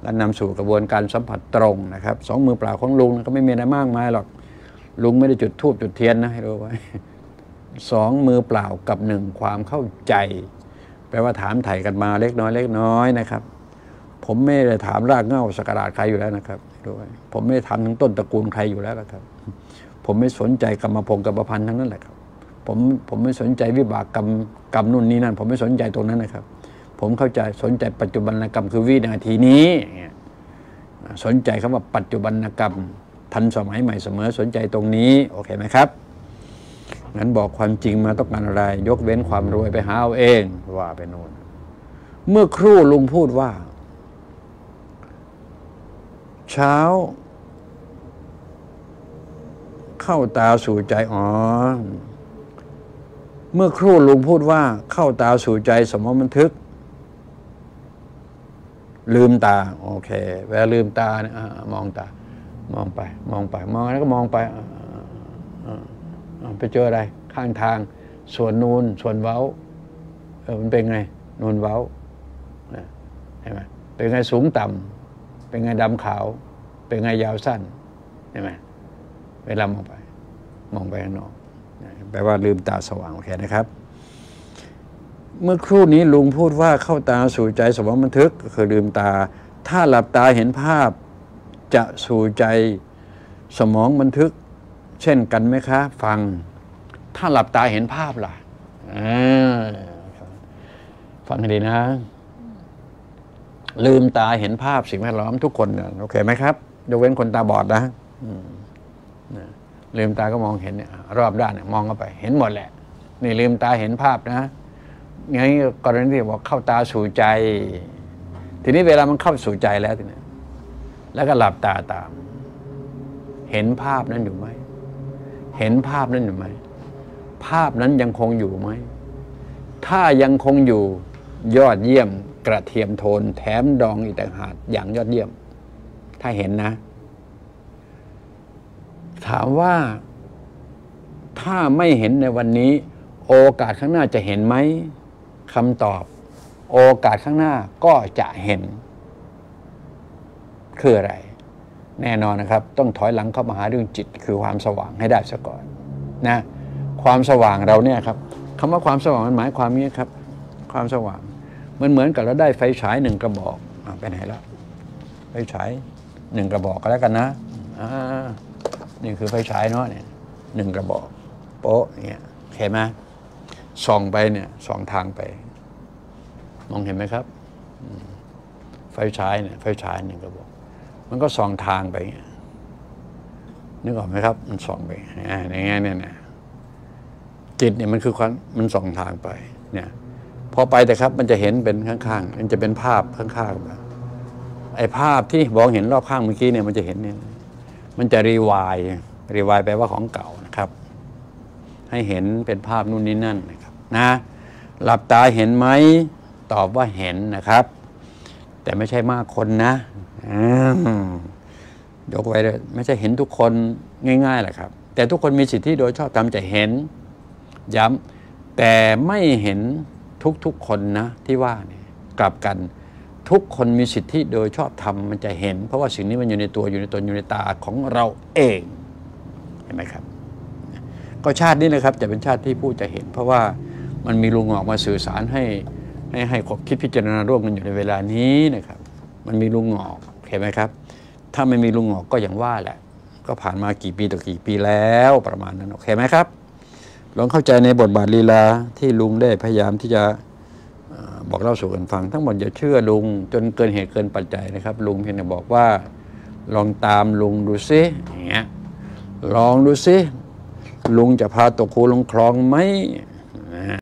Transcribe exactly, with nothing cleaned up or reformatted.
และนำสู่กระบวนการสัมผัสตรงนะครับสองมือเปล่าของลุงก็ไม่มีอะไรมากมายหรอกลุงไม่ได้จุดธูปจุดเทียนนะให้รู้ไว้สองมือเปล่ากับหนึ่งความเข้าใจแปลว่าถามไถ่กันมาเล็กน้อยเล็กน้อยนะครับผมไม่ได้ถามรากเหง้าสักการะใครอยู่แล้วนะครับด้วยผมไม่ได้ถามทั้งต้นตระกูลใครอยู่แล้วนะครับผมไม่สนใจกรรมพงกรรมพันธุ์ทั้งนั้นแหละครับผมผมไม่สนใจวิบากกรรมกรรมนู่นนี่นั่นผมไม่สนใจตรงนั้นนะครับผมเข้าใจสนใจปัจจุบันกรรมคือวินาทีนี้สนใจคำว่าปัจจุบันกรรมทันสมัยใหม่เสมอสนใจตรงนี้โอเคไหมครับงั้นบอกความจริงมาต้องการอะไรยกเว้นความรวยไปหาเอาเองว่าไปโน่นเมื่อครู่ลุงพูดว่าเช้าเข้าตาสู่ใจอ๋อเมื่อครู่ลุงพูดว่าเข้าตาสู่ใจสมมติบันทึกลืมตาโอเคเวลาลืมตาเนี่ยมองตามองไปมองไปมองแล้วก็มองไปไปเจออะไรข้างทางส่วนนูนส่วนเว้าเออมันเป็นไงนูนเว้าเห็นไหมเป็นไงสูงต่ำเป็นไงดำขาวเป็นไงยาวสั้นเห็นไหมเวลามองไปมองไปข้างนอกแปลว่าลืมตาสว่างโอเคนะครับเมื่อครู่นี้ลุงพูดว่าเข้าตาสู่ใจสมองบันทึกก็คือลืมตาถ้าหลับตาเห็นภาพจะสู่ใจสมองบันทึกเช่นกันไหมคะฟังถ้าหลับตาเห็นภาพล่ะฟังให้ดีนะลืมตาเห็นภาพสิ่งแวดล้อมทุกคนโอเคไหมครับยกเว้นคนตาบอดนะลืมตาก็มองเห็นเนี่ยรอบด้านเนี่ยมองเข้าไปเห็นหมดแหละนี่ลืมตาเห็นภาพนะงั้นกรณีที่บอกเข้าตาสู่ใจทีนี้เวลามันเข้าสู่ใจแล้วทีนี้แล้วก็หลับตาตามเห็นภาพนั้นอยู่ไหมเห็นภาพนั้นอยู่ไหมภาพนั้นยังคงอยู่ไหมถ้ายังคงอยู่ยอดเยี่ยมกระเทียมโทนแถมดองอีกต่างหากอย่างยอดเยี่ยมถ้าเห็นนะถามว่าถ้าไม่เห็นในวันนี้โอกาสข้างหน้าจะเห็นไหมคำตอบโอกาสข้างหน้าก็จะเห็นคืออะไรแน่นอนนะครับต้องถอยหลังเข้ามาหาเรื่องจิตคือความสว่างให้ได้ซะก่อนนะความสว่างเราเนี่ยครับคำว่าความสว่างมันหมายความนี้ครับความสว่างมันเหมือนกับเราได้ไฟฉายหนึ่งกระบอกไปไหนแล้วไฟฉายหนึ่งกระบอกก็แล้วกันนะอ่านี่คือไฟฉายเนาะเนี่ยหนึ่งกระบอกโป๊ะเนี่ยเห็นไหมส่องไปเนี่ยส่องทางไปมองเห็นไหมครับไฟฉายเนี่ยไฟฉายหนึ่งกระบอกมันก็ส่องทางไปนึกออกไหมครับมันส่องไปอย่างเงี้ยเนี่ยนะจิตเนี่ยมันคือความมันส่องทางไปเนี่ยพอไปแต่ครับมันจะเห็นเป็นข้างๆมันจะเป็นภาพข้างๆไอ้ภาพที่มองเห็นรอบข้างเมื่อกี้เนี่ยมันจะเห็นเนี่ยมันจะรีวายรีวายแปลว่าของเก่านะครับให้เห็นเป็นภาพนู่นนี่นั่นนะครับนะหลับตาเห็นไหมตอบว่าเห็นนะครับแต่ไม่ใช่มากคนนะยกไว้เลยไม่ใช่เห็นทุกคนง่ายๆแหละครับแต่ทุกคนมีสิทธิโดยชอบธรรมจะเห็นย้ำแต่ไม่เห็นทุกๆคนนะที่ว่าเนี่ยกลับกันทุกคนมีสิทธิโดยชอบธรรมมันจะเห็นเพราะว่าสิ่งนี้มันอยู่ในตัวอยู่ในตนอยู่ในตาของเราเองเห็นไหมครับก็ชาตินี้นะครับจะเป็นชาติที่ผู้จะเห็นเพราะว่ามันมีลุงออกมาสื่อสารให้ให้ให้คบคิดพิจารณาร่วมกันอยู่ในเวลานี้นะครับมันมีลุงออกเห็นไหมครับถ้าไม่มีลุงออกก็อย่างว่าแหละก็ผ่านมากี่ปีต่อกี่ปีแล้วประมาณนั้นโอเคไหมครับลองเข้าใจในบทบาทลีลาที่ลุงได้พยายามที่จะบอกเล่าสู่กันฟังทั้งหมดอย่าเชื่อลุงจนเกินเหตุเกินปัจจัยนะครับลุงเพียงแต่บอกว่าลองตามลุงดูซิอย่างเงี้ยลองดูซิลุงจะพาตกคูลงคลองไหม